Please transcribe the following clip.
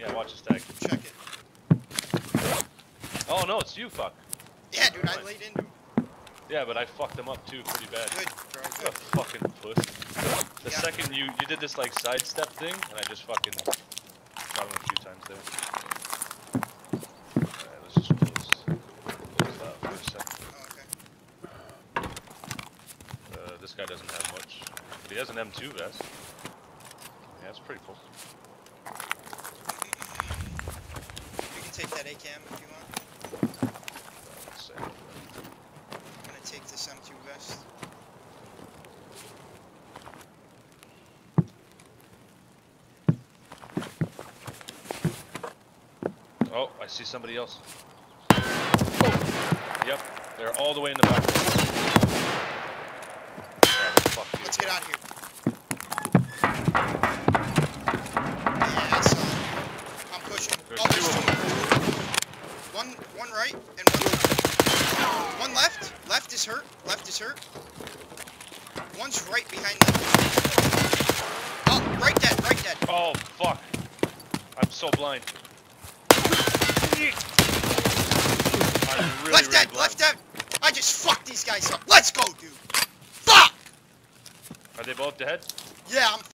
Yeah, watch his tag. Check it. Oh no, it's you, fuck. Yeah, dude, I laid into him. Yeah, but I fucked him up too, pretty bad. Good, bro, What good. a fucking puss. The second you did this like sidestep thing, and I just fucking got him a few times there. Alright, let's just close that for a second. Oh, okay. This guy doesn't have much, but he has an M2 vest. Yeah, that's pretty cool. You can take that ACAM if you want. Let's see. I'm gonna take this M2 vest. Oh, I see somebody else. Oh. Yep, they're all the way in the back. Fuck you. Let's get out of here. Yeah, I saw him. I'm pushing. There's Oh, two of them. One right and one left. One left. Left is hurt. Left is hurt. One's right behind them. Oh, right dead. Right dead. Oh, fuck. I'm so blind. I'm really, Left dead. blind. Left dead. I just fucked these guys up. Let's go, dude. Fuck. Are they both dead? Yeah, I'm